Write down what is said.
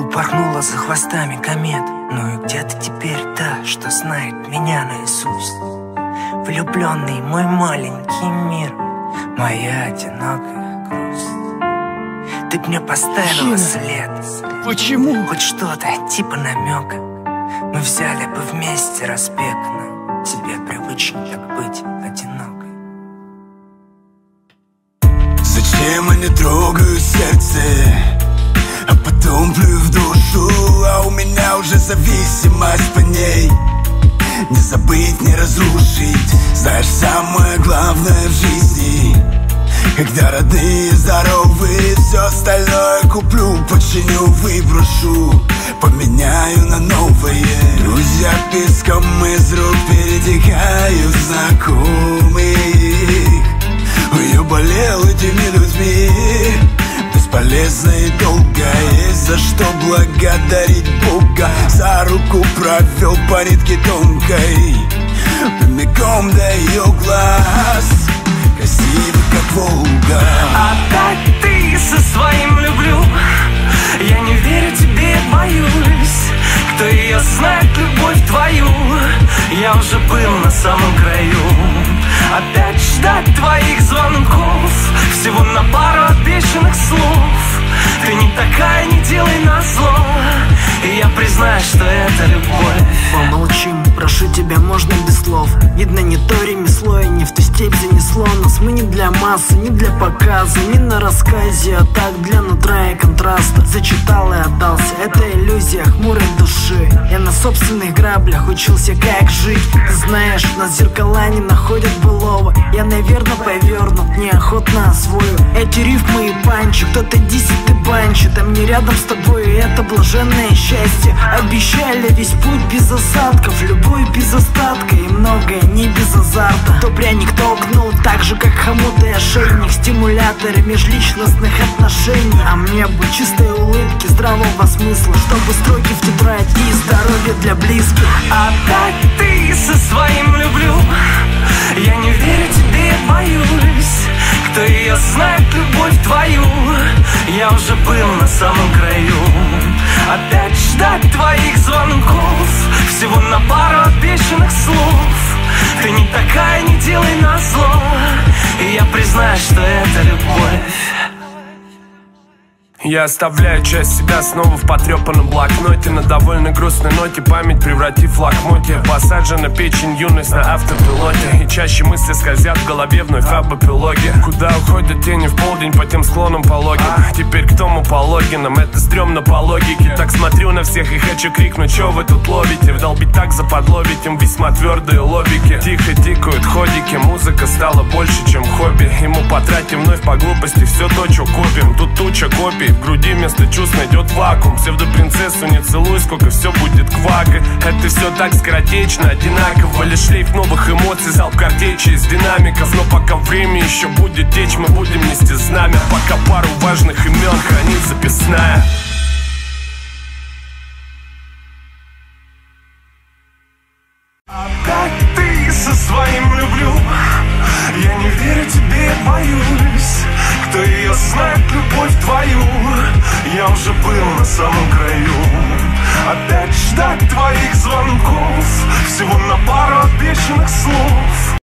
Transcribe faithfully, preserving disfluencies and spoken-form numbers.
Упорхнула за хвостами комет. Ну и где ты теперь та, что знает меня наизусть? Влюбленный мой маленький мир, моя одинокая грусть. Ты б мне поставила след. Почему? Хоть что-то, типа намека. Мы взяли бы вместе разбег, но тебе привычнее так быть одинокой. Зачем они трогают сердце, а потом плюют в душу? А у меня уже зависимость по ней. Не забыть, не разрушить. Знаешь, самое главное в жизни, когда родные здоровы, все остальное куплю, починю, выброшу, поменяю на новое. Друзья песком из рук перетекают знакомых. Я болел этими людьми, бесполезно и долго. Есть за что благодарить Бога. За руку провел по нитке тонкой, прямиком до ее глаз, красивый как Волга. Опять ты со своим люблю. Я не верю тебе, боюсь. Кто ее знает, любовь твою? Я уже был на самом краю. Опять ждать твоих звонков, всего на пару обещанных слов. Ты не такая, не делай назло, и я признаю, что это любовь. Помолчим, прошу тебя, можно без слов. Видно, не то ремесло и не в ту степь занесло нас. Мы не для массы, не для показа, не на рассказе, а так для нутра и контраста. Зачитал и отдался, это иллюзия хмурой души. Я на собственных граблях учился, как жить. Ты знаешь, нас зеркала не находят былого. Я, наверное, повернут, неохотно освою эти рифмы и панчи. Кто-то десять, ты банчит, а мне рядом с тобой, и это блаженное счастье. Обещали весь путь без осадков, любовь без остатка и многое не без азарта. То пряник, то кнут, так же как хомут и ошейник, стимуляторы межличностных отношений. А мне бы чистой улыбки, здравого смысла, чтобы строки в тетрадь и здоровье для близких. Опять ты со своим люблю. Я не верю тебе, боюсь. Кто ее знает, любовь твою? Я уже был на самом краю. Опять ждать твоих звонков, всего на пару обещанных слов. Ты не такая, не делай назло, и я признаю, что это любовь. Я оставляю часть себя снова в потрепанном блокноте. На довольно грустной ноте память превратив в лохмотье. Посаджена печень, юность на автопилоте. И чаще мысли скользят в голове вновь об эпилоге. Куда уходят тени в полдень по тем склонам пологим? Теперь к тому по логинам, это стрёмно по логике. Так смотрю на всех и хочу крикнуть: чё вы тут ловите? Вдолбить так заподловить им весьма твердые лобики. Тихо тикают ходики, музыка стала больше, чем хобби. Ему потратим вновь по глупости все то, чё копим. Тут туча копий, в груди вместо чувств найдет вакуум. Псевдопринцессу не целуй, сколько все будет квакой. Это все так скоротечно, одинаково. Лишь шлейф новых эмоций, залп картечи из динамиков. Но пока время еще будет течь, мы будем нести знамя. Пока пару важных имен хранит записная. Опять ты со своим люблю. Я не верю тебе, боюсь. Кто ее знает, любовь твою? Я уже был на самом краю. Опять ждать твоих звонков, всего на пару обещанных слов.